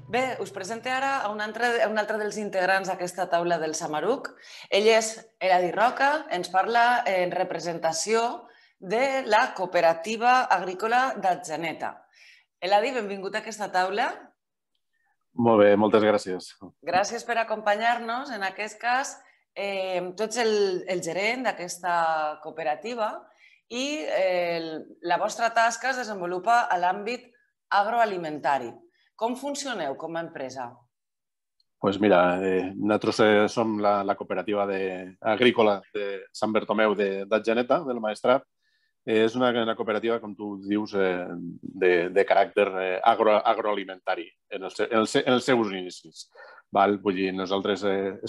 Bé, us presento ara a un altre dels integrants d'aquesta taula del Samaruc. Ell és Eladi Roca, ens parla en representació de la cooperativa agrícola d'Atzeneta. Eladi, benvingut a aquesta taula. Molt bé, moltes gràcies. Gràcies per acompanyar-nos. En aquest cas, tu ets el gerent d'aquesta cooperativa i la vostra tasca es desenvolupa a l'àmbit agroalimentari. Com funcioneu com a empresa? Doncs mira, nosaltres som la cooperativa agrícola de Sant Bertomeu d'Atzeneta, del Maestrat. És una cooperativa, com tu dius, de caràcter agroalimentari en els seus inicis. Vull dir, nosaltres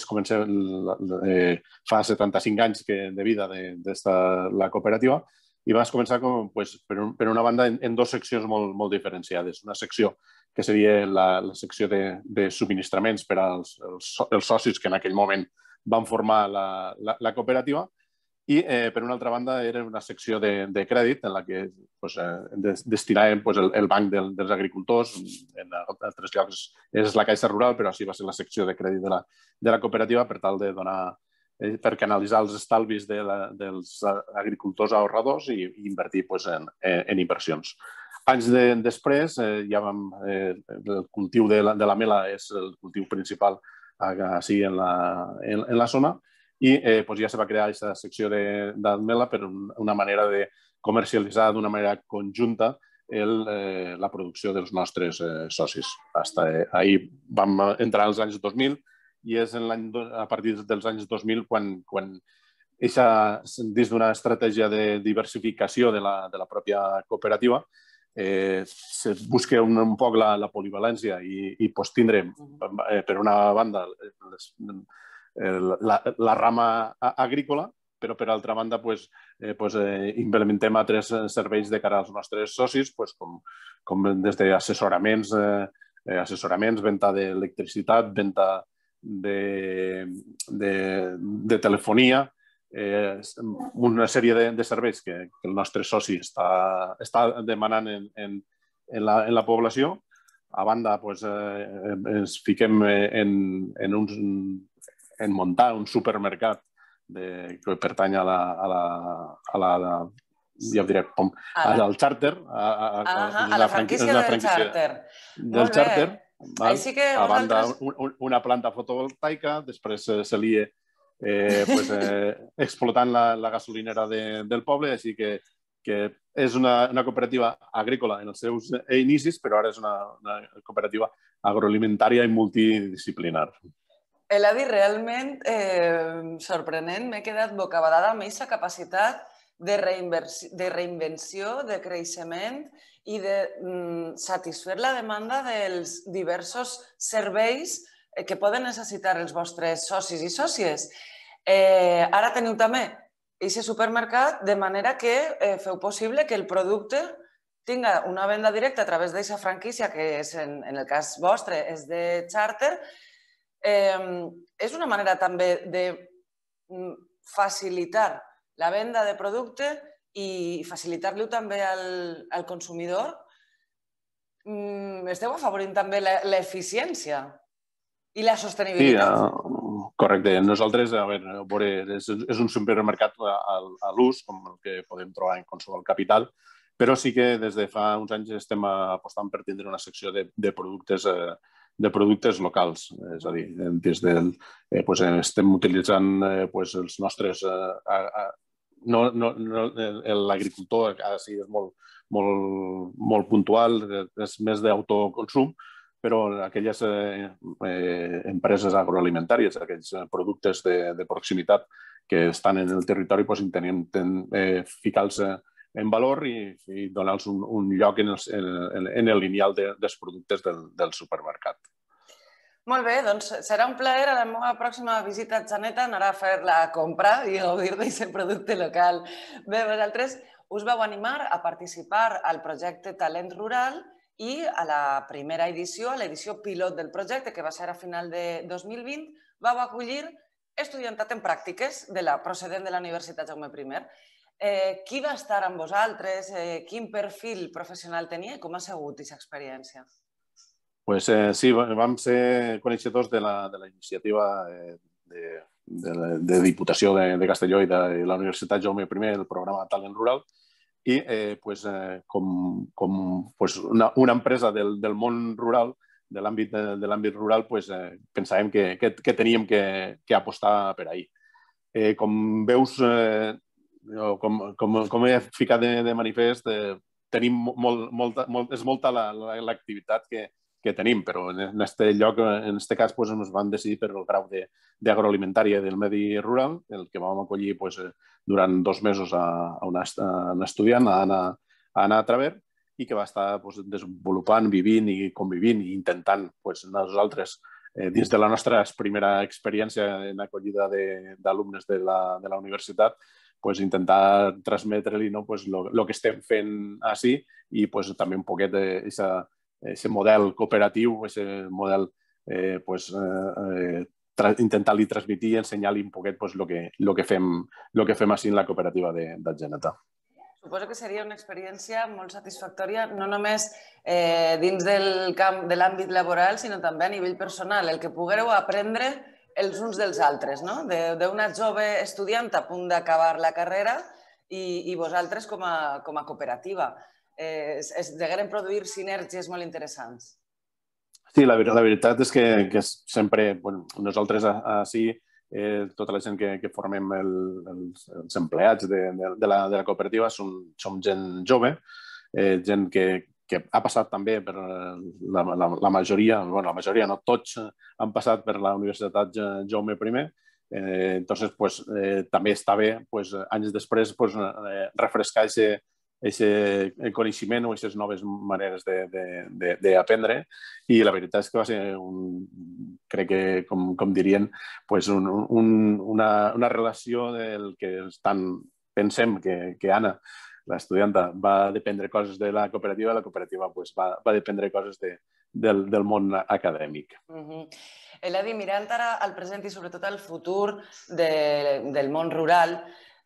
fa 75 anys de vida la cooperativa i vas començar per una banda en dues seccions molt diferenciades. Una secció que seria la secció de subministraments per als socis que en aquell moment van formar la cooperativa i, per una altra banda, era una secció de crèdit en la que destinàvem el banc dels agricultors. En altres llocs és la Caixa Rural, però així va ser la secció de crèdit de la cooperativa per tal de donar per canalitzar els estalvis dels agricultors ahorradors i invertir en inversions. Anys després, el cultiu de la mela és el cultiu principal així en la zona i ja se va crear aquesta secció de mela per una manera de comercialitzar d'una manera conjunta la producció dels nostres socis. Ahir vam entrar als anys 2000 i és a partir dels anys 2000 quan dins d'una estratègia de diversificació de la pròpia cooperativa se busca un poc la polivalència i tindre, per una banda, la rama agrícola, però per altra banda implementem altres serveis de cara als nostres socis, com des d'assessoraments, venda d'electricitat, venda de telefonia, una sèrie de serveis que el nostre soci està demanant en la població. A banda, ens fiquem en muntar un supermercat que pertany al Charter. A la franquícia del Charter. Del Charter. Així que a banda, una planta fotovoltaica, després se lia explotant la gasolinera del poble, així que és una cooperativa agrícola en els seus inicis, però ara és una cooperativa agroalimentària i multidisciplinar. Eladi, realment sorprenent. M'he quedat bocabadada amb aquesta capacitat de reinvenció, de creixement i de satisfer la demanda dels diversos serveis que poden necessitar els vostres socis i sòcies. Ara teniu també aquest supermercat, de manera que feu possible que el producte tinga una venda directa a través d'aquesta franquícia, que en el cas vostre és de Charter. És una manera també de facilitar la venda de producte i facilitar-lo també al consumidor. Esteu afavorint també l'eficiència i la sostenibilitat. Sí, correcte. Nosaltres, és un supermercat a l'ús, com el que podem trobar en qualsevol capital, però sí que des de fa uns anys estem apostant per tindre una secció de productes locals. És a dir, estem utilitzant els nostres... L'agricultor és molt puntual, és més d'autoconsum, però aquelles empreses agroalimentàries, aquells productes de proximitat que estan en el territori, intentem ficar-los en valor i donar-los un lloc en el lineal dels productes del supermercat. Molt bé, doncs serà un plaer a la meva pròxima visita a Atzeneta anar a fer la compra i gaudir d'aquest producte local. Bé, vosaltres us vau animar a participar al projecte Talent Rural i a la primera edició, a l'edició pilot del projecte, que va ser a final de 2020, vau acollir estudiantat en pràctiques procedent de la Universitat Jaume I. Qui va estar amb vosaltres? Quin perfil professional tenia i com ha sigut aquesta experiència? Sí, vam ser coneixedors de la iniciativa de Diputació de Castelló i de la Universitat Jaume I, el programa Talent Rural, i com una empresa del món rural, de l'àmbit rural, pensàvem que teníem que apostar per ahí. Com veus, com he ficat de manifest, tenim és molta l'activitat que tenim, però en aquest lloc, en aquest cas, ens vam decidir per el grau d'agroalimentària del medi rural, el que vam acollir durant 2 mesos a un estudiant, a Anna Traver, i que va estar desenvolupant, vivint i convivint i intentant nosaltres, dins de la nostra primera experiència en acollida d'alumnes de la universitat, intentar transmetre-li el que estem fent així i també un poquet aquest model cooperatiu, aquest model intentar-li transmitir i ensenyar-li un poquet el que fem així en la cooperativa d'Atzeneta. Suposo que seria una experiència molt satisfactòria, no només dins del camp de l'àmbit laboral, sinó també a nivell personal, el que poguéreu aprendre els uns dels altres, no? D'una jove estudiant a punt d'acabar la carrera i vosaltres com a cooperativa. Es degueren produir sinergies molt interessants. Sí, la veritat és que sempre nosaltres així, tota la gent que formem els empleats de la cooperativa som gent jove, gent que ha passat també per la majoria, la majoria no, tots han passat per la Universitat Jaume I, entonces també està bé anys després refrescar aquest coneixement o aquestes noves maneres d'aprendre, i la veritat és que va ser, crec que, com dirien, una relació del que pensem que Anna, l'estudianta, va dependre coses de la cooperativa va dependre coses del món acadèmic. Eladi, mirant ara al present i sobretot al futur del món rural,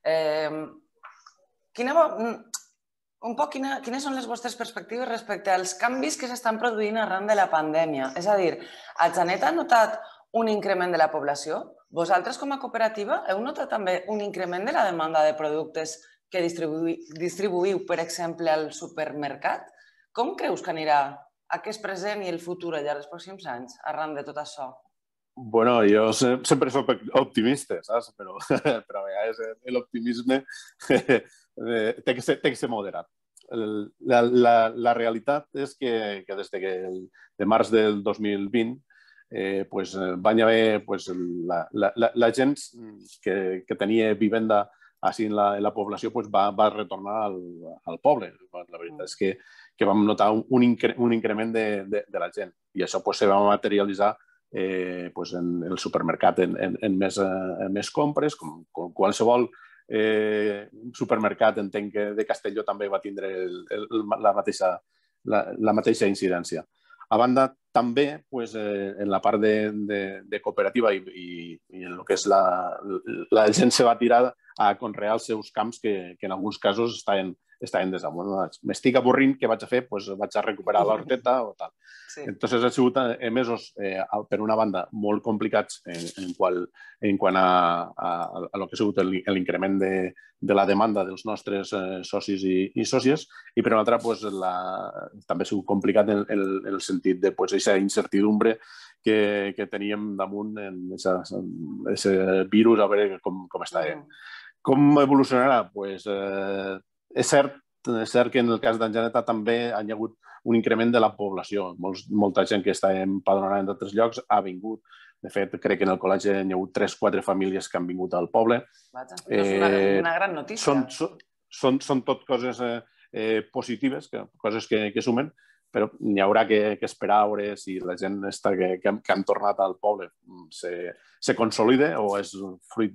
quines són les vostres perspectives respecte als canvis que s'estan produint arran de la pandèmia? És a dir, Atzeneta ha notat un increment de la població? Vosaltres, com a cooperativa, heu notat també un increment de la demanda de productes que distribuïu, per exemple, al supermercat? Com creus que anirà aquest present i el futur al llarg dels pròxims anys arran de tot això? Bueno, jo sempre soc optimista, saps? Però a vegades l'optimisme té que ser moderat. La realitat és que des de març del 2020 van haver la gent que tenia vivenda així en la població va retornar al poble. La veritat és que vam notar un increment de la gent i això se va materialitzar en el supermercat en més compres, com qualsevol supermercat, entenc que de Castelló també va tindre la mateixa incidència. A banda, també en la part de cooperativa i en el que és la gent se va tirar a conrear els seus camps que en alguns casos estaven desavorats. M'estic avorrint, què vaig a fer? Vaig a recuperar l'horteta o tal. Entonces, han sigut mesos, per una banda, molt complicats en quant a lo que ha sigut l'increment de la demanda dels nostres socis i sòcies, i per una altra també ha sigut complicat en el sentit d'aquesta incertidumbre que teníem damunt en aquest virus, a veure com està. Com evolucionarà? És cert que en el cas d'Atzeneta també hi ha hagut un increment de la població. Molta gent que està empadronada en altres llocs ha vingut. De fet, crec que en el col·legi hi ha hagut 3-4 famílies que han vingut al poble. És una gran notícia. Són tot coses positives, coses que sumen, però n'hi haurà que esperar a veure si la gent que han tornat al poble se consolida o és fruit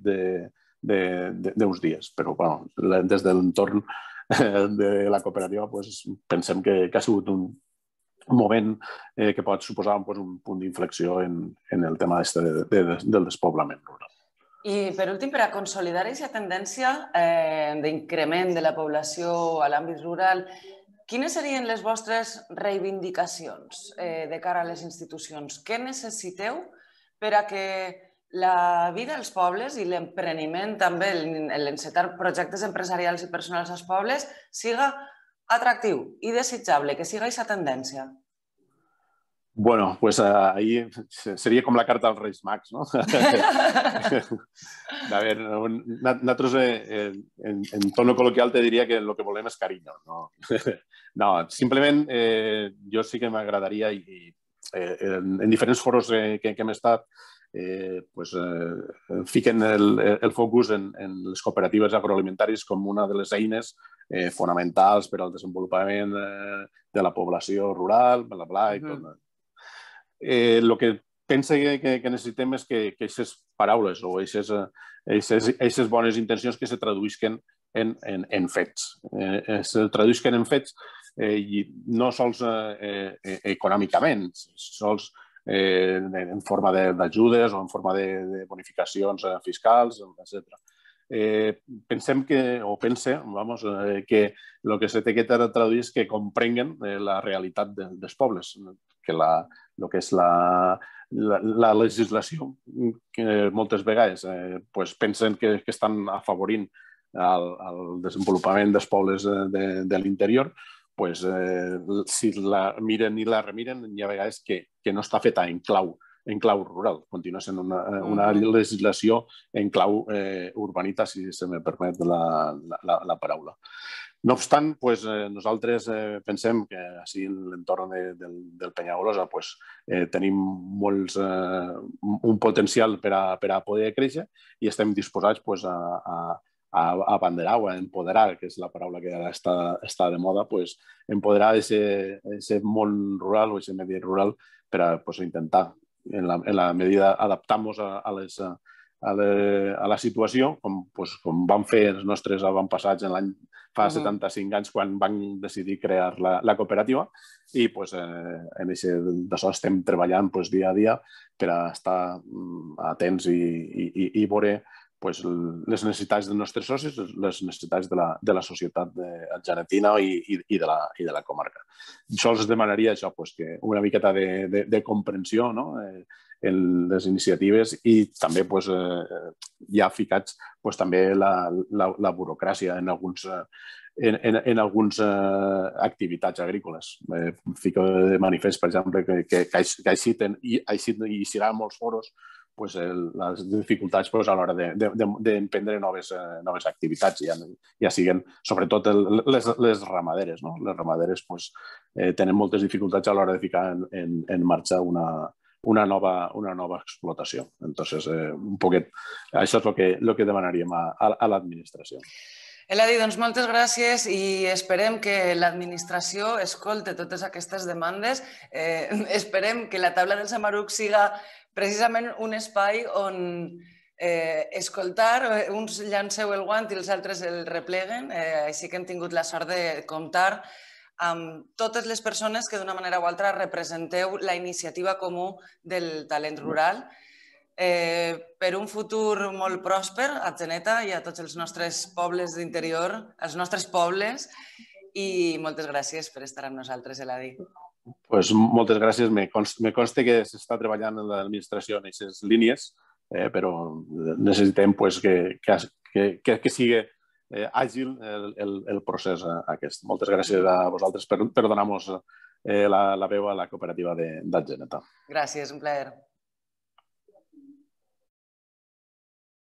d'uns dies. Però des de l'entorn de la cooperativa pensem que ha sigut un moment que pot suposar un punt d'inflexió en el tema del despoblament rural. I, per últim, per a consolidar aquesta tendència d'increment de la població a l'àmbit rural, quines serien les vostres reivindicacions de cara a les institucions? Què necessiteu per a que la vida als pobles i l'empreniment també, l'encetar projectes empresarials i personals als pobles, siga atractiu i desitjable, que siga aquesta tendència? Bueno, pues ahí seria com la carta als Reis Mags, no? A veure, nosaltres en tono col·loquial te diria que el que volem és carinyo, no? No, simplement jo sí que m'agradaria i en diferents foros que hem estat fiquen el focus en les cooperatives agroalimentàries com una de les eines fonamentals per al desenvolupament de la població rural, bla, bla, i tot. El que penso que necessitem és que aquestes paraules o aquestes bones intencions que se traduïsquen en fets. Se traduïsquen en fets i no sols econòmicament, sols en forma d'ajudes o en forma de bonificacions fiscals, etc. Pensem que, o pense, vamos, que el que se té que traduir és que comprenguen la realitat dels pobles, que el que és la legislació, que moltes vegades pensen que estan afavorint el desenvolupament dels pobles de l'interior, si la miren i la remiren, hi ha vegades que no està feta en clau rural. Continua sent una legislació en clau urbanita, si se me permet la paraula. No obstant, nosaltres pensem que així en l'entorn del Penyagolosa tenim un potencial per a poder créixer i estem disposats a abanderar o a empoderar, que és la paraula que ara està de moda, empoderar aquest món rural o aquest medi rural per a intentar, en la medida, adaptar-nos a la situació, com van fer els nostres avantpassats fa 75 anys quan van decidir crear la cooperativa, i en això estem treballant dia a dia per a estar atents i veure les necessitats dels nostres socis, les necessitats de la societat argentina i de la comarca. Sols demanaria això, que una miqueta de comprensió en les iniciatives i també hi ha ficats també la burocràcia en algunes activitats agrícoles. Fico de manifest, per exemple, que així hi serà molts foros les dificultats a l'hora d'emprendre noves activitats, ja siguen sobretot les ramaderes. Les ramaderes tenen moltes dificultats a l'hora de ficar en marxa una nova explotació. Entonces, un poquet, això és el que demanaríem a l'administració. Eladi, doncs moltes gràcies i esperem que l'administració escolte totes aquestes demandes. Esperem que la taula del Samaruc siga precisament un espai on escoltar, uns llanceu el guant i els altres el repleguen, així que hem tingut la sort de comptar amb totes les persones que d'una manera o altra representeu la iniciativa comú del talent rural per un futur molt pròsper a Atzeneta i a tots els nostres pobles d'interior, als nostres pobles, i moltes gràcies per estar amb nosaltres, Eladi. Moltes gràcies. Me consta que s'està treballant en l'administració en aquestes línies, però necessitem que sigui àgil el procés aquest. Moltes gràcies a vosaltres per donar-nos la veu a la cooperativa d'Atzeneta. Gràcies, un plaer.